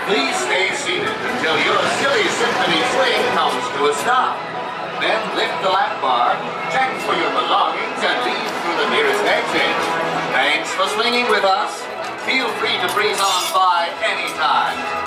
Please stay seated until your silly symphony swing comes to a stop. Then lift the lap bar, check for your belongings, and leave through the nearest exit. Thanks for swinging with us. Feel free to breeze on by anytime.